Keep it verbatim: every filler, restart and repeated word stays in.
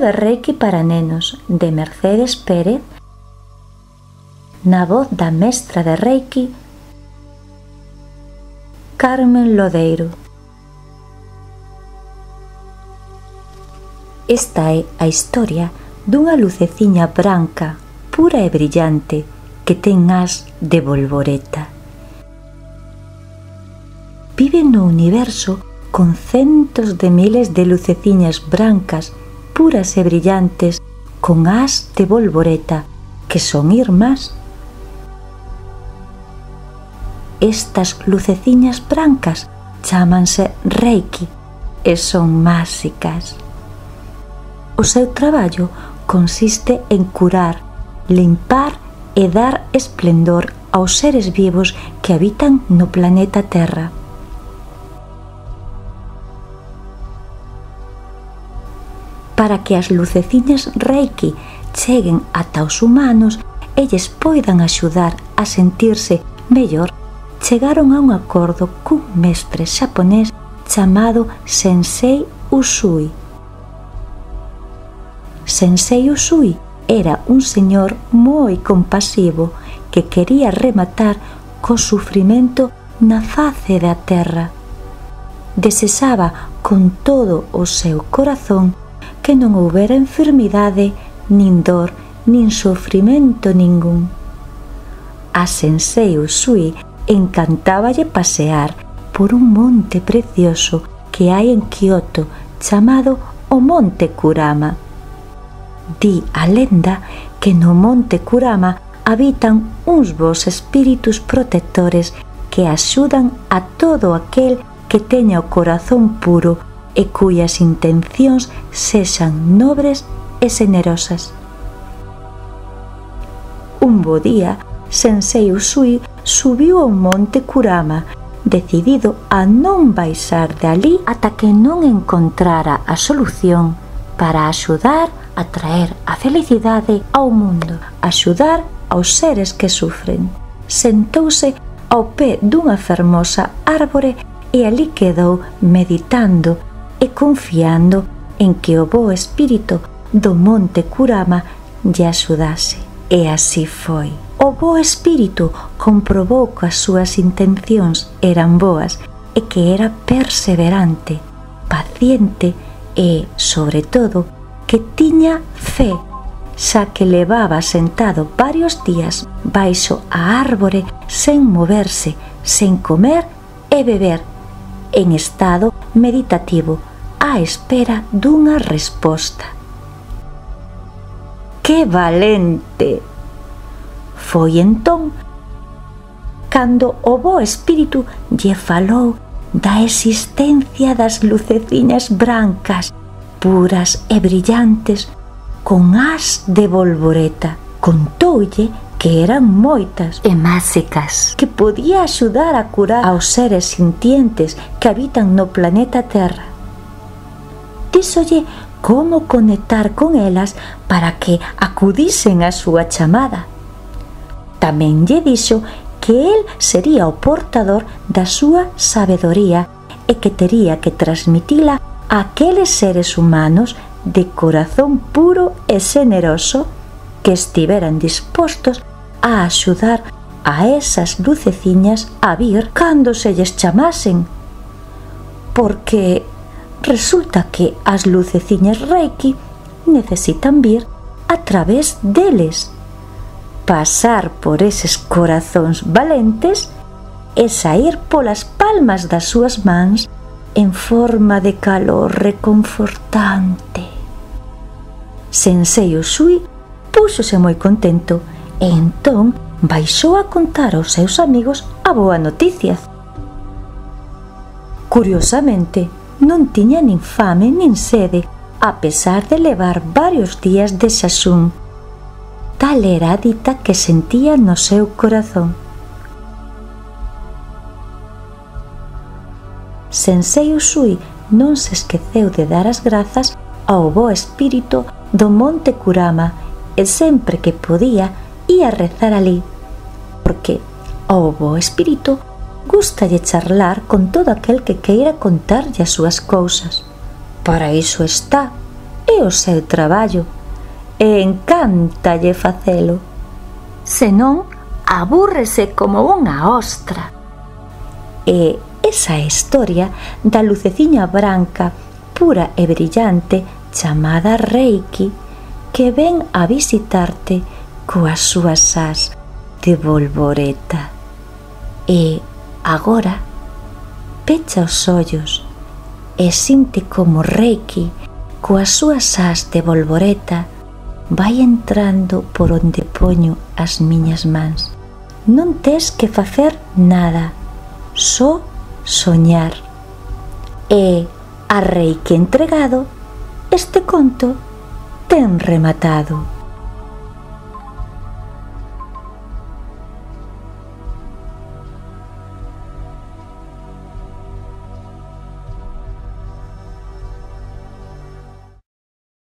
de Reiki para nenos de Mercedes Pérez, na voz da mestra de Reiki Carmen Lodeiro. Esta é a historia dunha luceciña branca, pura e brillante, que ten as de bolboreta. Vive no universo con centos de miles de luceciñas brancas, puras e brillantes, con as de bolboreta, que son irmás. Estas luceciñas brancas chámanse Reiki e son máxicas. O seu traballo consiste en curar, limpar e dar esplendor aos seres vivos que habitan no planeta Terra. Para que as luceciñas Reiki cheguen ata os humanos e lles poidan axudar a sentirse mellor, chegaron a un acordo cun mestre xaponés chamado Sensei Usui. Sensei Usui era un señor moi compasivo que quería rematar co sufrimento na face da terra. Desexaba con todo o seu corazón que non houbera enfermidade, nin dor, nin sufrimento ningún. A Sensei Usui encantáballe pasear por un monte precioso que hai en Kioto chamado o Monte Kurama. Di a lenda que no Monte Kurama habitan uns bons espíritus protectores que axudan a todo aquel que teña o corazón puro e cuyas intencións sexan nobres e generosas. Un bo día, Sensei Usui subiu ao Monte Kurama, decidido a non baixar de alí ata que non encontrara a solución para axudar a traer a felicidade ao mundo, axudar aos seres que sufren. Sentouse ao pé dunha fermosa árbore e ali quedou meditando e confiando en que o bo espírito do Monte Kurama lle axudase. E así foi. O bo espírito comprobou que as súas intencións eran boas e que era perseverante, paciente e, sobre todo, que tiña fe, xa que levaba sentado varios días baixo a árbore sen moverse, sen comer e beber, en estado meditativo, á espera dunha resposta. ¡Que valente! Foi entón cando o bo espírito lle falou da existencia das luceciñas brancas, puras e brillantes, con as de bolboreta. Contoulle que eran moitas e máxicas, que podía axudar a curar aos seres sintientes que habitan no planeta Terra. Díxolle como conectar con elas para que acudisen á súa chamada. Tamén lle dixo que el sería o portador da súa sabedoría e que tería que transmitila a aqueles seres humanos de corazón puro e xeneroso que estiveran dispostos a axudar a esas luceciñas a vir cando se lles chamasen. Porque resulta que as luceciñas Reiki necesitan vir a través deles, pasar por eses corazóns valentes e saír polas palmas das súas mans en forma de calor reconfortante. Sensei Usui púxose moi contento e entón baixou a contar aos seus amigos a boa noticia. Curiosamente, non tiña nin fame nin sede, a pesar de levar varios días de xaxún. Tal era a dita que sentía no seu corazón. Sensei Usui non se esqueceu de dar as grazas ao bo espírito do Monte Kurama e sempre que podía ia rezar ali, porque ao bo espírito gústalle charlar con todo aquel que queira contarlle as súas cousas. Para iso está, e é o seu traballo e encántalle facelo. Senón, abúrrese como unha ostra. E esa historia da luceciña branca, pura e brillante, chamada Reiki, que ven a visitarte coas súas ás de bolboreta. E agora, pecha os ollos e sinte como Reiki, coas súas ás de bolboreta, vai entrando por onde poño as miñas mans. Non tes que facer nada, só soñar. E a Reiki entregado, este conto ten rematado.